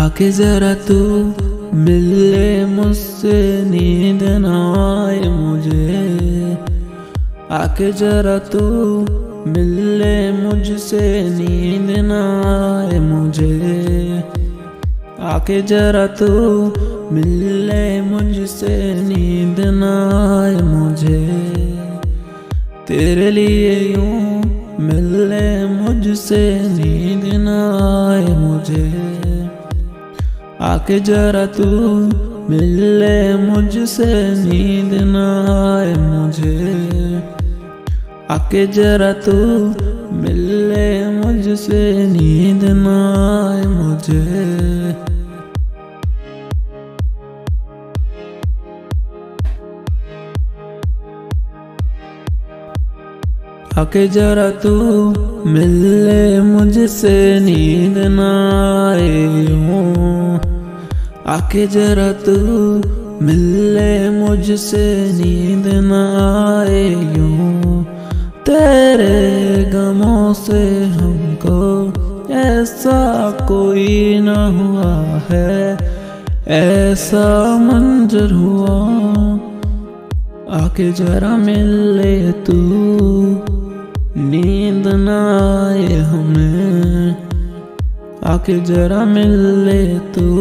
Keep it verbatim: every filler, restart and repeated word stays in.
आके जरा तू मिल ले मुझसे, नींद न आए मुझे। आके जरा तू मिल ले मुझसे, नींद न आए मुझे। आके जरा तू मिल ले मुझसे, नींद न आए मुझे। तेरे लिए यूं मिल ले मुझसे, नींद न आए मुझे। आके जरा तू मिल ले मुझसे, नींद न आए मुझे। आके जरा तू मिल ले मुझसे, नींद न आए मुझे। आके जरा तू मिल ले मुझसे, नींद न आए यूं। आके जरा तू मिल ले मुझसे, नींद न आए यूं। तेरे गमों से हमको ऐसा कोई न हुआ है, ऐसा मंजर हुआ। आके जरा मिल ले तू, नींद न आए हमें। आके जरा मिल ले तू,